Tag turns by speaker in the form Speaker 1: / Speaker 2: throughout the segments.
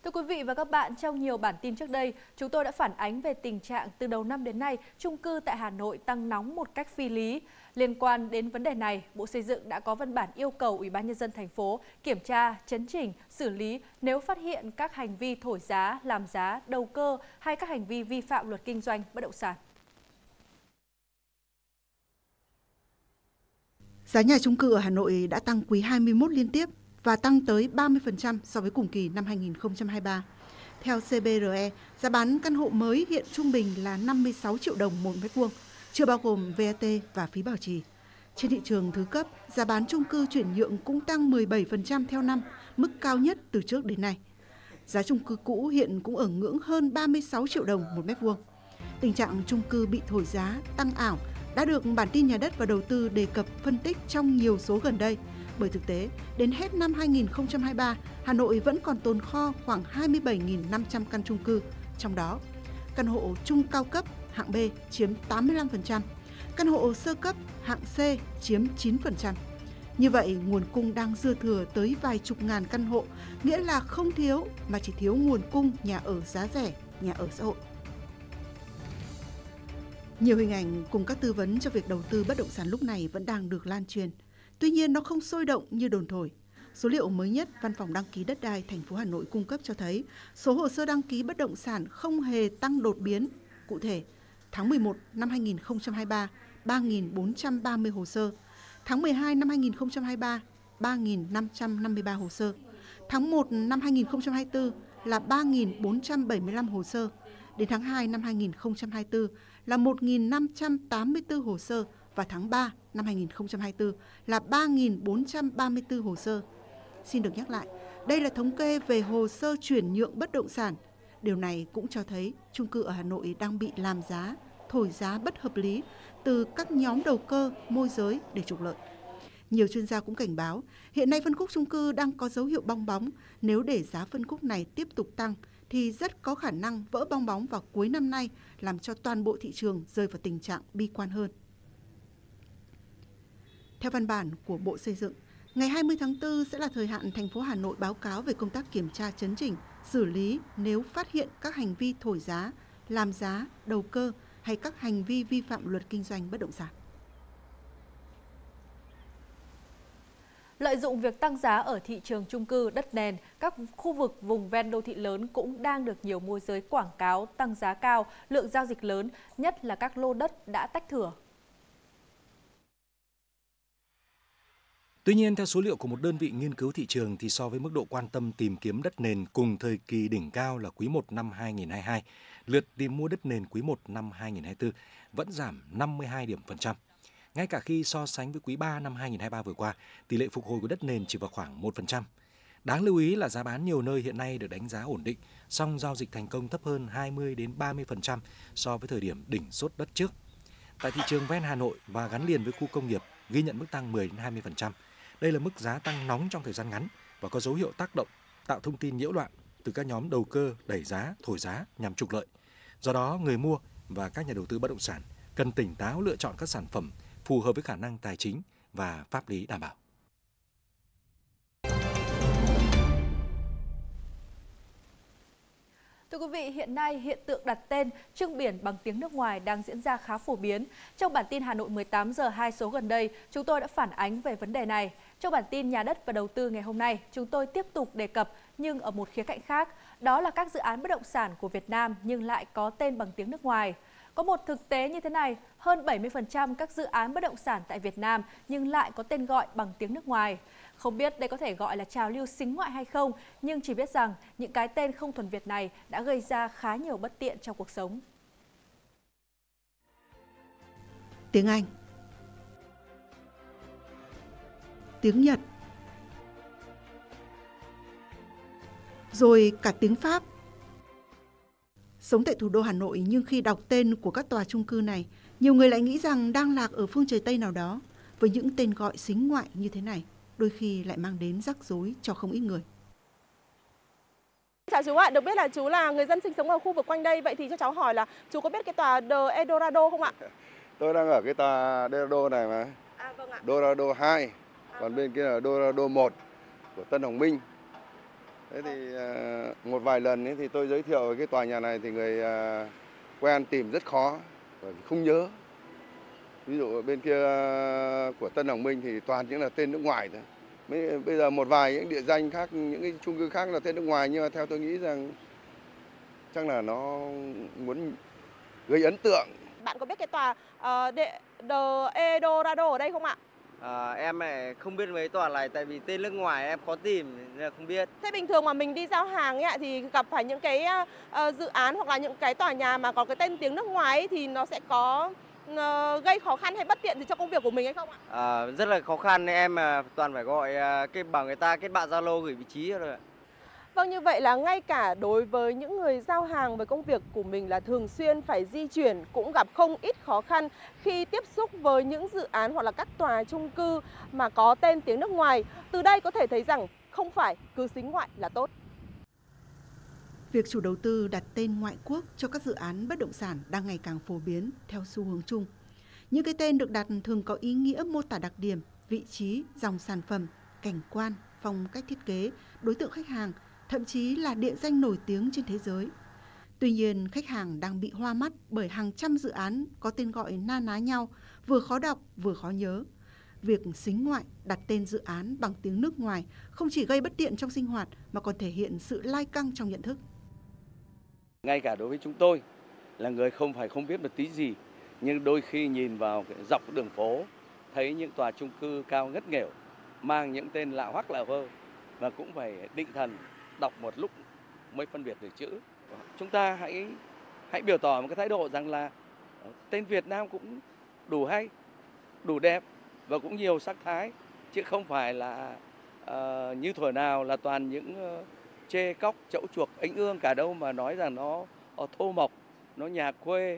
Speaker 1: Thưa quý vị và các bạn, trong nhiều bản tin trước đây, chúng tôi đã phản ánh về tình trạng từ đầu năm đến nay, chung cư tại Hà Nội tăng nóng một cách phi lý. Liên quan đến vấn đề này, Bộ Xây dựng đã có văn bản yêu cầu Ủy ban Nhân dân thành phố kiểm tra, chấn chỉnh, xử lý nếu phát hiện các hành vi thổi giá, làm giá, đầu cơ hay các hành vi vi phạm luật kinh doanh bất động sản.
Speaker 2: Giá nhà chung cư ở Hà Nội đã tăng quý 21 liên tiếp và tăng tới 30% so với cùng kỳ năm 2023. Theo CBRE, giá bán căn hộ mới hiện trung bình là 56 triệu đồng một mét vuông, chưa bao gồm VAT và phí bảo trì. Trên thị trường thứ cấp, giá bán chung cư chuyển nhượng cũng tăng 17% theo năm, mức cao nhất từ trước đến nay. Giá chung cư cũ hiện cũng ở ngưỡng hơn 36 triệu đồng một mét vuông. Tình trạng chung cư bị thổi giá, tăng ảo đã được bản tin Nhà đất và Đầu tư đề cập phân tích trong nhiều số gần đây. Bởi thực tế, đến hết năm 2023, Hà Nội vẫn còn tồn kho khoảng 27.500 căn chung cư, trong đó căn hộ trung cao cấp hạng B chiếm 85%, căn hộ sơ cấp hạng C chiếm 9%. Như vậy, nguồn cung đang dư thừa tới vài chục ngàn căn hộ, nghĩa là không thiếu mà chỉ thiếu nguồn cung nhà ở giá rẻ, nhà ở xã hội. Nhiều hình ảnh cùng các tư vấn cho việc đầu tư bất động sản lúc này vẫn đang được lan truyền. Tuy nhiên, nó không sôi động như đồn thổi. Số liệu mới nhất Văn phòng đăng ký đất đai thành phố Hà Nội cung cấp cho thấy số hồ sơ đăng ký bất động sản không hề tăng đột biến. Cụ thể, tháng 11 năm 2023, 3.430 hồ sơ. Tháng 12 năm 2023, 3.553 hồ sơ. Tháng 1 năm 2024 là 3.475 hồ sơ. Đến tháng 2 năm 2024 là 1.584 hồ sơ và tháng 3 năm 2024 là 3.434 hồ sơ. Xin được nhắc lại, đây là thống kê về hồ sơ chuyển nhượng bất động sản. Điều này cũng cho thấy chung cư ở Hà Nội đang bị làm giá, thổi giá bất hợp lý từ các nhóm đầu cơ, môi giới để trục lợi. Nhiều chuyên gia cũng cảnh báo, hiện nay phân khúc chung cư đang có dấu hiệu bong bóng. Nếu để giá phân khúc này tiếp tục tăng, thì rất có khả năng vỡ bong bóng vào cuối năm nay, làm cho toàn bộ thị trường rơi vào tình trạng bi quan hơn. Theo văn bản của Bộ Xây dựng, ngày 20 tháng 4 sẽ là thời hạn thành phố Hà Nội báo cáo về công tác kiểm tra chấn chỉnh, xử lý nếu phát hiện các hành vi thổi giá, làm giá, đầu cơ hay các hành vi vi phạm luật kinh doanh bất động sản.
Speaker 1: Lợi dụng việc tăng giá ở thị trường chung cư, đất nền, các khu vực vùng ven đô thị lớn cũng đang được nhiều môi giới quảng cáo tăng giá cao, lượng giao dịch lớn, nhất là các lô đất đã tách thửa.
Speaker 3: Tuy nhiên, theo số liệu của một đơn vị nghiên cứu thị trường thì so với mức độ quan tâm tìm kiếm đất nền cùng thời kỳ đỉnh cao là quý 1 năm 2022, lượt tìm mua đất nền quý 1 năm 2024 vẫn giảm 52 điểm phần trăm. Ngay cả khi so sánh với quý 3 năm 2023 vừa qua, tỷ lệ phục hồi của đất nền chỉ vào khoảng 1%. Đáng lưu ý là giá bán nhiều nơi hiện nay được đánh giá ổn định, song giao dịch thành công thấp hơn 20 đến 30% so với thời điểm đỉnh sốt đất trước. Tại thị trường ven Hà Nội và gắn liền với khu công nghiệp ghi nhận mức tăng 10 đến 20%. Đây là mức giá tăng nóng trong thời gian ngắn và có dấu hiệu tác động, tạo thông tin nhiễu loạn từ các nhóm đầu cơ đẩy giá, thổi giá nhằm trục lợi. Do đó, người mua và các nhà đầu tư bất động sản cần tỉnh táo lựa chọn các sản phẩm phù hợp với khả năng tài chính và pháp lý đảm bảo.
Speaker 1: Thưa quý vị, hiện nay hiện tượng đặt tên, trưng biển bằng tiếng nước ngoài đang diễn ra khá phổ biến. Trong bản tin Hà Nội 18 giờ 2 số gần đây, chúng tôi đã phản ánh về vấn đề này. Trong bản tin Nhà đất và Đầu tư ngày hôm nay, chúng tôi tiếp tục đề cập nhưng ở một khía cạnh khác, đó là các dự án bất động sản của Việt Nam nhưng lại có tên bằng tiếng nước ngoài. Có một thực tế như thế này, hơn 70% các dự án bất động sản tại Việt Nam nhưng lại có tên gọi bằng tiếng nước ngoài. Không biết đây có thể gọi là trào lưu sính ngoại hay không, nhưng chỉ biết rằng những cái tên không thuần Việt này đã gây ra khá nhiều bất tiện trong cuộc sống.
Speaker 2: Tiếng Anh, tiếng Nhật, rồi cả tiếng Pháp. Sống tại thủ đô Hà Nội nhưng khi đọc tên của các tòa chung cư này, nhiều người lại nghĩ rằng đang lạc ở phương trời Tây nào đó. Với những tên gọi sính ngoại như thế này, đôi khi lại mang đến rắc rối cho không ít người.
Speaker 4: Chào chú ạ, được biết là chú là người dân sinh sống ở khu vực quanh đây, vậy thì cho cháu hỏi là chú có biết cái tòa The Eldorado không ạ?
Speaker 5: Tôi đang ở cái tòa Eldorado này mà.
Speaker 4: Vâng ạ.
Speaker 5: Eldorado 2, còn bên kia là Eldorado 1 của Tân Hồng Minh. Thế thì một vài lần ấy thì tôi giới thiệu về cái tòa nhà này thì người quen tìm rất khó, bởi vì không nhớ. Ví dụ bên kia của Tân Hoàng Minh thì toàn những là tên nước ngoài thôi. Bây giờ một vài những địa danh khác, những cái chung cư khác là tên nước ngoài, nhưng mà theo tôi nghĩ rằng chắc là nó muốn gây ấn tượng.
Speaker 4: Bạn có biết cái tòa The Eldorado ở đây không ạ?
Speaker 6: Em lại không biết mấy tòa này tại vì tên nước ngoài em khó tìm nên là không biết.
Speaker 4: Thế bình thường mà mình đi giao hàng ấy thì gặp phải những cái dự án hoặc là những cái tòa nhà mà có cái tên tiếng nước ngoài ấy, thì nó sẽ có gây khó khăn hay bất tiện gì cho công việc của mình hay không ạ?
Speaker 6: Rất là khó khăn, em toàn phải gọi bảo người ta kết bạn Zalo gửi vị trí rồi ạ.
Speaker 4: Vâng, như vậy là ngay cả đối với những người giao hàng với công việc của mình là thường xuyên phải di chuyển cũng gặp không ít khó khăn khi tiếp xúc với những dự án hoặc là các tòa chung cư mà có tên tiếng nước ngoài. Từ đây có thể thấy rằng không phải cứ xính ngoại là tốt.
Speaker 2: Việc chủ đầu tư đặt tên ngoại quốc cho các dự án bất động sản đang ngày càng phổ biến theo xu hướng chung. Những cái tên được đặt thường có ý nghĩa mô tả đặc điểm, vị trí, dòng sản phẩm, cảnh quan, phong cách thiết kế, đối tượng khách hàng, thậm chí là địa danh nổi tiếng trên thế giới. Tuy nhiên, khách hàng đang bị hoa mắt bởi hàng trăm dự án có tên gọi na ná nhau, vừa khó đọc vừa khó nhớ. Việc xính ngoại đặt tên dự án bằng tiếng nước ngoài không chỉ gây bất tiện trong sinh hoạt mà còn thể hiện sự lai căng trong nhận thức.
Speaker 7: Ngay cả đối với chúng tôi là người không biết một tí gì, nhưng đôi khi nhìn vào dọc đường phố thấy những tòa chung cư cao ngất nghèo mang những tên lạ hoắc lạ vơ và cũng phải định thần đọc một lúc mới phân biệt được chữ. Chúng ta hãy biểu tỏ một cái thái độ rằng là tên Việt Nam cũng đủ hay, đủ đẹp và cũng nhiều sắc thái, chứ không phải là như thuở nào là toàn những chê cóc, chậu chuộc, ánh ương cả đâu mà nói rằng nó thô mộc, nó nhà quê.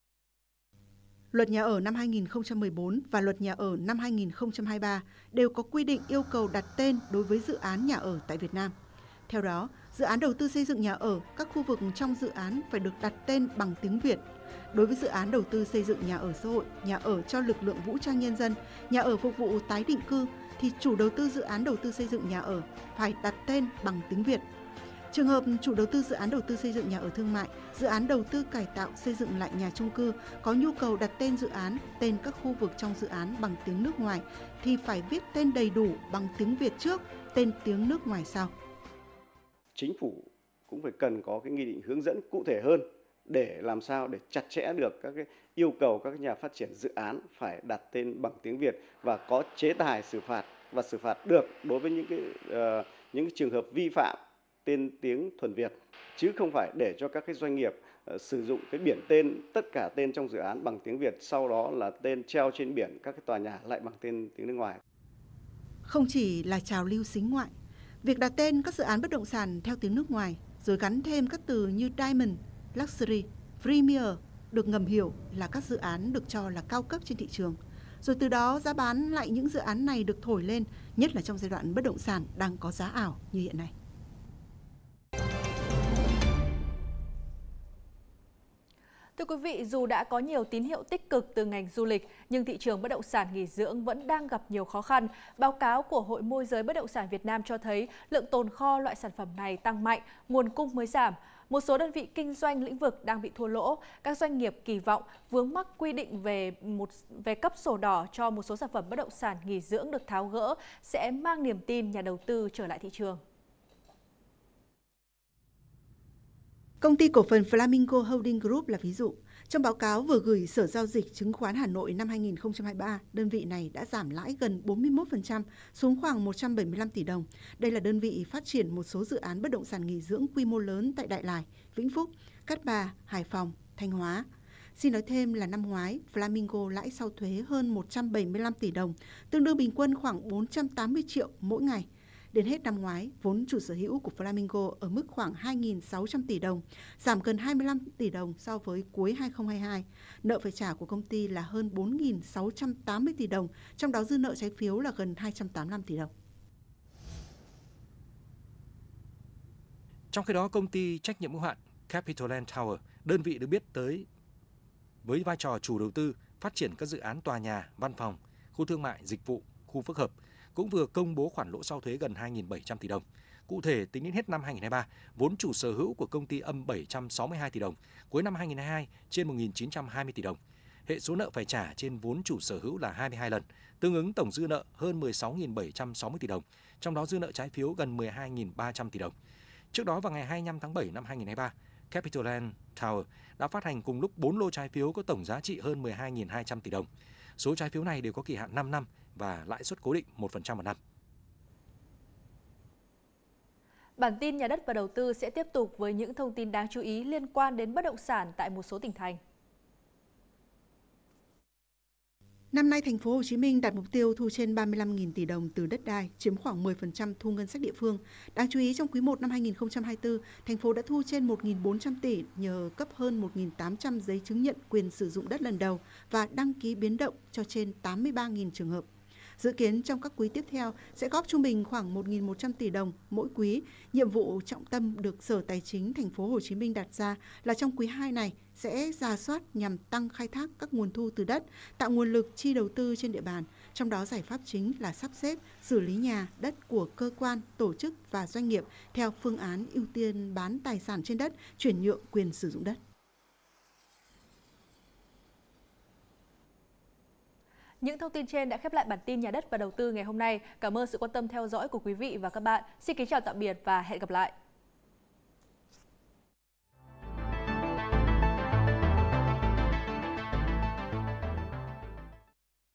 Speaker 2: Luật nhà ở năm 2014 và Luật nhà ở năm 2023 đều có quy định yêu cầu đặt tên đối với dự án nhà ở tại Việt Nam. Theo đó, dự án đầu tư xây dựng nhà ở, các khu vực trong dự án phải được đặt tên bằng tiếng Việt. Đối với dự án đầu tư xây dựng nhà ở xã hội, nhà ở cho lực lượng vũ trang nhân dân, nhà ở phục vụ tái định cư, thì chủ đầu tư dự án đầu tư xây dựng nhà ở phải đặt tên bằng tiếng Việt. Trường hợp chủ đầu tư dự án đầu tư xây dựng nhà ở thương mại, dự án đầu tư cải tạo xây dựng lại nhà chung cư có nhu cầu đặt tên dự án, tên các khu vực trong dự án bằng tiếng nước ngoài thì phải viết tên đầy đủ bằng tiếng Việt trước, tên tiếng nước ngoài sau.
Speaker 8: Chính phủ cũng phải cần có cái nghị định hướng dẫn cụ thể hơn để làm sao để chặt chẽ được các cái yêu cầu các nhà phát triển dự án phải đặt tên bằng tiếng Việt và có chế tài xử phạt và xử phạt được đối với những cái trường hợp vi phạm tên tiếng thuần Việt, chứ không phải để cho các cái doanh nghiệp sử dụng cái biển tên, tất cả tên trong dự án bằng tiếng Việt, sau đó là tên treo trên biển các cái tòa nhà lại bằng tên tiếng nước ngoài.
Speaker 2: Không chỉ là trào lưu xính ngoại, việc đặt tên các dự án bất động sản theo tiếng nước ngoài rồi gắn thêm các từ như Diamond, Luxury, Premier được ngầm hiểu là các dự án được cho là cao cấp trên thị trường. Rồi từ đó giá bán lại những dự án này được thổi lên, nhất là trong giai đoạn bất động sản đang có giá ảo như hiện nay.
Speaker 1: Thưa quý vị, dù đã có nhiều tín hiệu tích cực từ ngành du lịch, nhưng thị trường bất động sản nghỉ dưỡng vẫn đang gặp nhiều khó khăn. Báo cáo của Hội môi giới bất động sản Việt Nam cho thấy lượng tồn kho loại sản phẩm này tăng mạnh, nguồn cung mới giảm. Một số đơn vị kinh doanh lĩnh vực đang bị thua lỗ. Các doanh nghiệp kỳ vọng vướng mắc quy định về cấp sổ đỏ cho một số sản phẩm bất động sản nghỉ dưỡng được tháo gỡ sẽ mang niềm tin nhà đầu tư trở lại thị trường.
Speaker 2: Công ty cổ phần Flamingo Holding Group là ví dụ. Trong báo cáo vừa gửi Sở Giao dịch Chứng khoán Hà Nội năm 2023, đơn vị này đã giảm lãi gần 41% xuống khoảng 175 tỷ đồng. Đây là đơn vị phát triển một số dự án bất động sản nghỉ dưỡng quy mô lớn tại Đại Lải, Vĩnh Phúc, Cát Bà, Hải Phòng, Thanh Hóa. Xin nói thêm là năm ngoái, Flamingo lãi sau thuế hơn 175 tỷ đồng, tương đương bình quân khoảng 480 triệu mỗi ngày. Đến hết năm ngoái, vốn chủ sở hữu của Flamingo ở mức khoảng 2.600 tỷ đồng, giảm gần 25 tỷ đồng so với cuối 2022. Nợ phải trả của công ty là hơn 4.680 tỷ đồng, trong đó dư nợ trái phiếu là gần 285 tỷ đồng.
Speaker 3: Trong khi đó, công ty trách nhiệm hữu hạn Capitoland Tower, đơn vị được biết tới với vai trò chủ đầu tư, phát triển các dự án tòa nhà, văn phòng, khu thương mại, dịch vụ, khu phức hợp, cũng vừa công bố khoản lỗ sau thuế gần 2.700 tỷ đồng. Cụ thể, tính đến hết năm 2023, vốn chủ sở hữu của công ty âm 762 tỷ đồng, cuối năm 2022 trên 1.920 tỷ đồng. Hệ số nợ phải trả trên vốn chủ sở hữu là 22 lần, tương ứng tổng dư nợ hơn 16.760 tỷ đồng, trong đó dư nợ trái phiếu gần 12.300 tỷ đồng. Trước đó vào ngày 25 tháng 7 năm 2023, CapitaLand Tower đã phát hành cùng lúc 4 lô trái phiếu có tổng giá trị hơn 12.200 tỷ đồng. Số trái phiếu này đều có kỳ hạn 5 năm và lãi suất cố định 1% một năm.
Speaker 1: Bản tin nhà đất và đầu tư sẽ tiếp tục với những thông tin đáng chú ý liên quan đến bất động sản tại một số tỉnh thành.
Speaker 2: Năm nay, thành phố Hồ Chí Minh đặt mục tiêu thu trên 35.000 tỷ đồng từ đất đai, chiếm khoảng 10% thu ngân sách địa phương. Đáng chú ý, trong quý 1 năm 2024, thành phố đã thu trên 1.400 tỷ nhờ cấp hơn 1.800 giấy chứng nhận quyền sử dụng đất lần đầu và đăng ký biến động cho trên 83.000 trường hợp. Dự kiến trong các quý tiếp theo sẽ góp trung bình khoảng 1.100 tỷ đồng mỗi quý. Nhiệm vụ trọng tâm được Sở Tài chính thành phố Hồ Chí Minh đặt ra là trong quý 2 này sẽ rà soát nhằm tăng khai thác các nguồn thu từ đất, tạo nguồn lực chi đầu tư trên địa bàn. Trong đó giải pháp chính là sắp xếp, xử lý nhà, đất của cơ quan, tổ chức và doanh nghiệp theo phương án ưu tiên bán tài sản trên đất, chuyển nhượng quyền sử dụng đất.
Speaker 1: Những thông tin trên đã khép lại bản tin nhà đất và đầu tư ngày hôm nay. Cảm ơn sự quan tâm theo dõi của quý vị và các bạn. Xin kính chào tạm biệt và hẹn gặp lại.